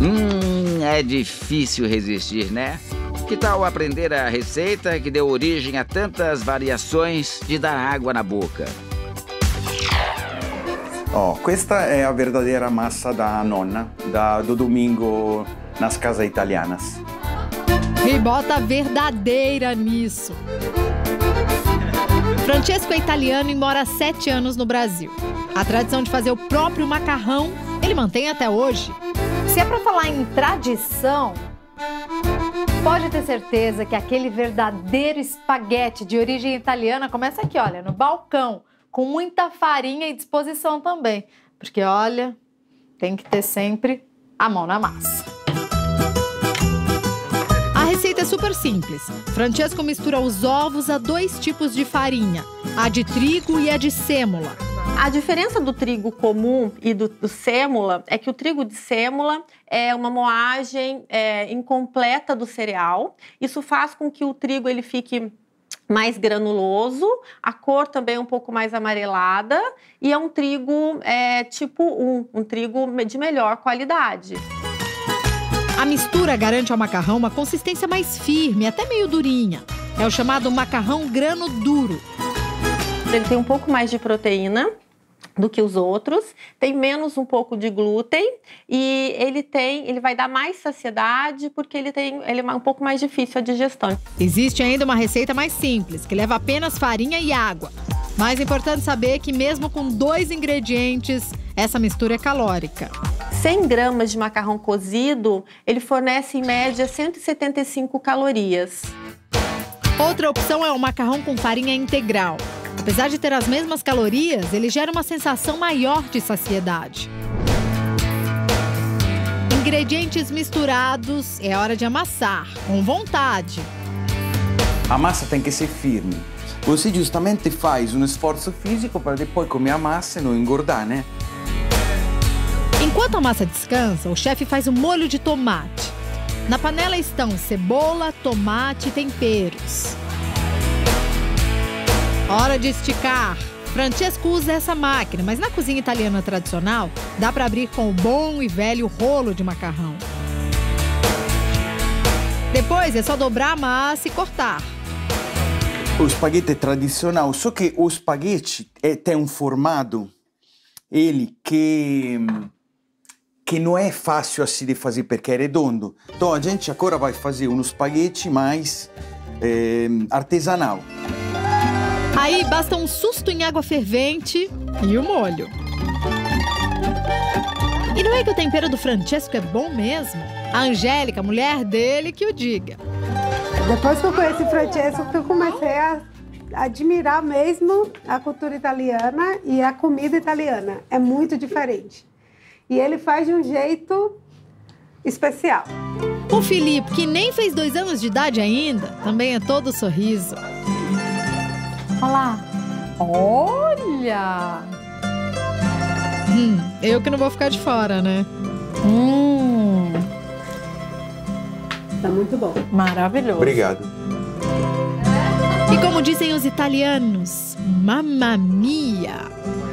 É difícil resistir, né? Que tal aprender a receita que deu origem a tantas variações de dar água na boca? Oh, questa è a verdadeira massa da nonna, do domingo nas casas italianas. E bota verdadeira nisso. Francesco é italiano e mora há 7 anos no Brasil. A tradição de fazer o próprio macarrão, ele mantém até hoje. Se é para falar em tradição, pode ter certeza que aquele verdadeiro espaguete de origem italiana começa aqui, olha, no balcão, com muita farinha e disposição também. Porque, olha, tem que ter sempre a mão na massa. A receita é super simples. Francesco mistura os ovos a 2 tipos de farinha, a de trigo e a de sêmola. A diferença do trigo comum e do sêmola é que o trigo de sêmola é uma moagem incompleta do cereal. Isso faz com que o trigo ele fique mais granuloso, a cor também é um pouco mais amarelada e é um trigo tipo 1, um trigo de melhor qualidade. A mistura garante ao macarrão uma consistência mais firme, até meio durinha. É o chamado macarrão grano duro. Ele tem um pouco mais de proteína do que os outros, tem menos um pouco de glúten e ele vai dar mais saciedade porque ele é um pouco mais difícil a digestão. Existe ainda uma receita mais simples, que leva apenas farinha e água. Mais importante saber que mesmo com 2 ingredientes, essa mistura é calórica. 100 gramas de macarrão cozido, ele fornece em média 175 calorias. Outra opção é o macarrão com farinha integral. Apesar de ter as mesmas calorias, ele gera uma sensação maior de saciedade. Ingredientes misturados, é hora de amassar, com vontade. A massa tem que ser firme. Você justamente faz um esforço físico para depois comer a massa e não engordar, né? Enquanto a massa descansa, o chefe faz um molho de tomate. Na panela estão cebola, tomate e temperos. Hora de esticar. Francesco usa essa máquina, mas na cozinha italiana tradicional, dá para abrir com o bom e velho rolo de macarrão. Depois é só dobrar a massa e cortar. O espaguete é tradicional, só que o espaguete tem um formato, ele que não é fácil assim de fazer porque é redondo. Então a gente agora vai fazer um espaguete mais artesanal. Aí basta um susto em água fervente e o molho. E não é que o tempero do Francesco é bom mesmo? A Angélica, a mulher dele, que o diga. Depois que eu conheci o Francesco, eu comecei a admirar mesmo a cultura italiana e a comida italiana. É muito diferente. E ele faz de um jeito especial. O Filipe, que nem fez 2 anos de idade ainda, também é todo sorriso. Olha lá. Olha! Eu que não vou ficar de fora, né? Tá muito bom. Maravilhoso. Obrigado. E como dizem os italianos, mamma mia!